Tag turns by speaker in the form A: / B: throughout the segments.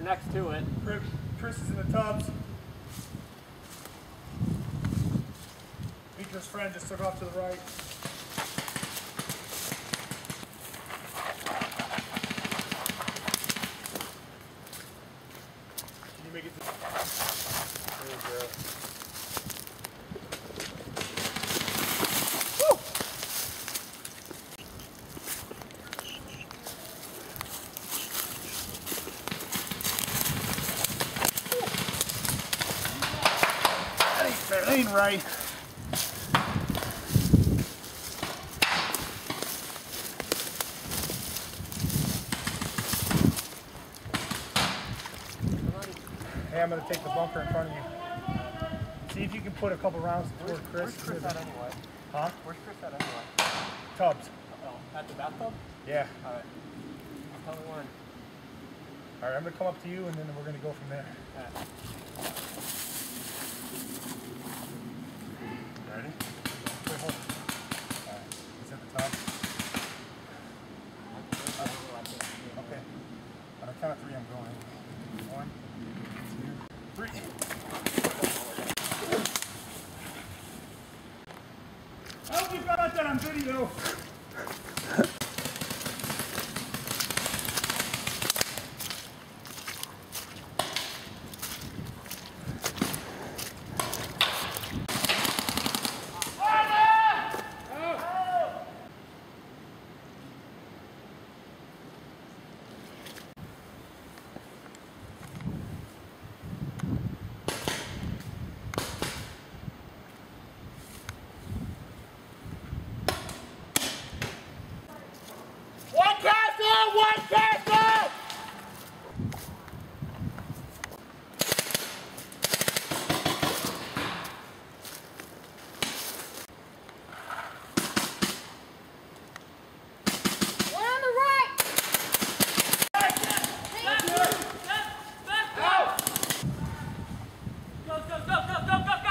A: next to it.
B: Chris is in the tubs. Reger's friend just took off to the right. Can you make it to... There you go. Woo! That ain't right. Hey, I'm going to take the bunker in front of you. See if you can put a couple rounds toward Chris.
A: Where's Chris at anyway?
B: Huh?
A: Where's Chris at anyway?
B: Tubs.
A: Oh, at the bathtub?
B: Yeah.
A: Alright. Tell me when.
B: Alright, I'm going to come up to you and then we're going to go from there.
A: Alright.
B: Ready? Wait, hold on. Alright, he's at the top. Okay. On the count of 3, I'm going. 1, 2, 3. I hope you got that on video. One castle!
C: We're on the right!
A: Go, go, go, go, go, go, go!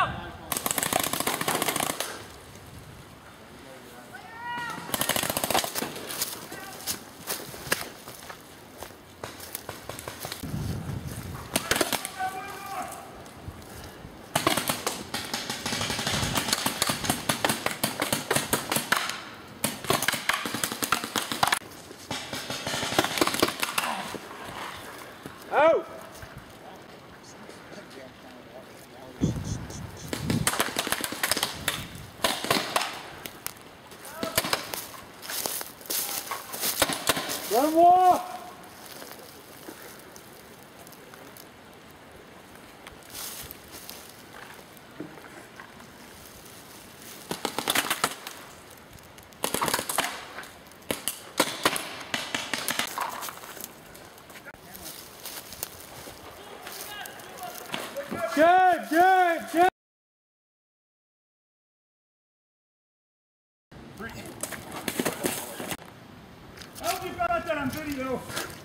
B: Out! One more! Good, good, good. 3. I hope you got that on video.